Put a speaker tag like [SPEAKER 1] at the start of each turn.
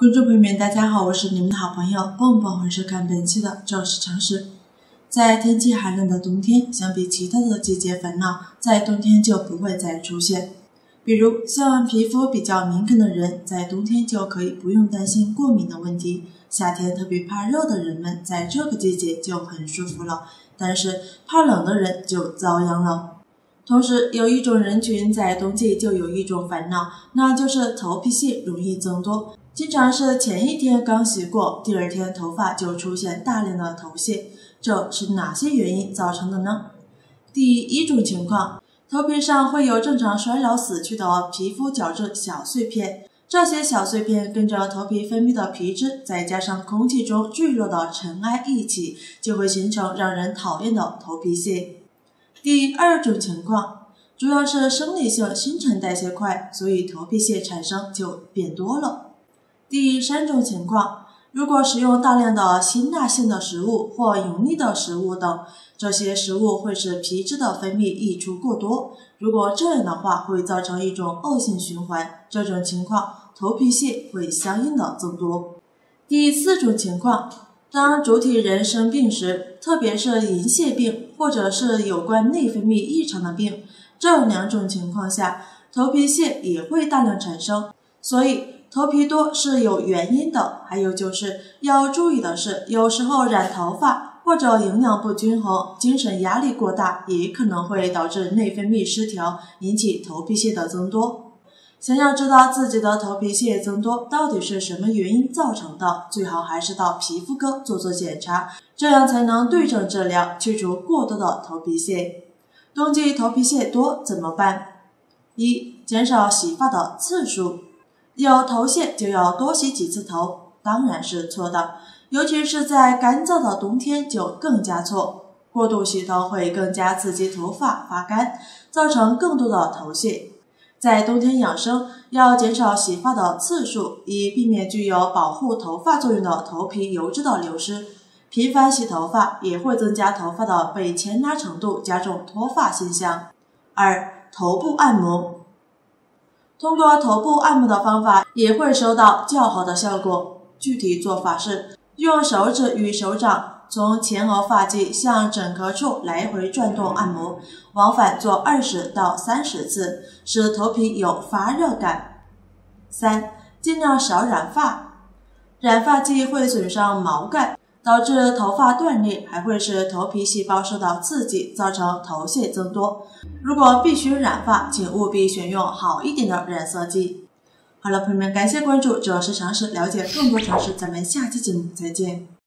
[SPEAKER 1] 观众朋友们，大家好，我是你们的好朋友蹦蹦，欢迎收看本期的正事常识。在天气寒冷的冬天，相比其他的季节烦恼，在冬天就不会再出现。比如像皮肤比较敏感的人，在冬天就可以不用担心过敏的问题。夏天特别怕热的人们，在这个季节就很舒服了，但是怕冷的人就遭殃了。同时，有一种人群在冬季就有一种烦恼，那就是头皮屑容易增多。经常是前一天刚洗过，第二天头发就出现大量的头屑，这是哪些原因造成的呢？第一种情况，头皮上会有正常衰老死去的皮肤角质小碎片，这些小碎片跟着头皮分泌的皮脂，再加上空气中坠落的尘埃一起，就会形成让人讨厌的头皮屑。第二种情况，主要是生理性新陈代谢快，所以头皮屑产生就变多了。第三种情况，如果食用大量的辛辣性的食物或油腻的食物等，这些食物会使皮脂的分泌溢出过多，如果这样的话，会造成一种恶性循环，这种情况头皮屑会相应的增多。第四种情况，当主体人生病时，特别是银屑病或者是有关内分泌异常的病，这两种情况下，头皮屑也会大量产生，所以头皮多是有原因的。还有就是要注意的是，有时候染头发或者营养不均衡、精神压力过大，也可能会导致内分泌失调，引起头皮屑的增多。想要知道自己的头皮屑增多到底是什么原因造成的，最好还是到皮肤科做检查，这样才能对症治疗，去除过多的头皮屑。冬季头皮屑多怎么办？一、减少洗发的次数。有头屑就要多洗几次头，当然是错的，尤其是在干燥的冬天就更加错。过度洗头会更加刺激头发发干，造成更多的头屑。在冬天养生，要减少洗发的次数，以避免具有保护头发作用的头皮油脂的流失。频繁洗头发也会增加头发的被牵拉程度，加重脱发现象。二、头部按摩。通过头部按摩的方法也会收到较好的效果。具体做法是，用手指与手掌从前额发际向枕壳处来回转动按摩，往返做20到30次，使头皮有发热感。三、尽量少染发。染发剂会损伤毛干，导致头发断裂，还会使头皮细胞受到刺激，造成头屑增多。如果必须染发，请务必选用好一点的染色剂。好了，朋友们，感谢关注，这是常识，了解更多常识，咱们下期节目再见。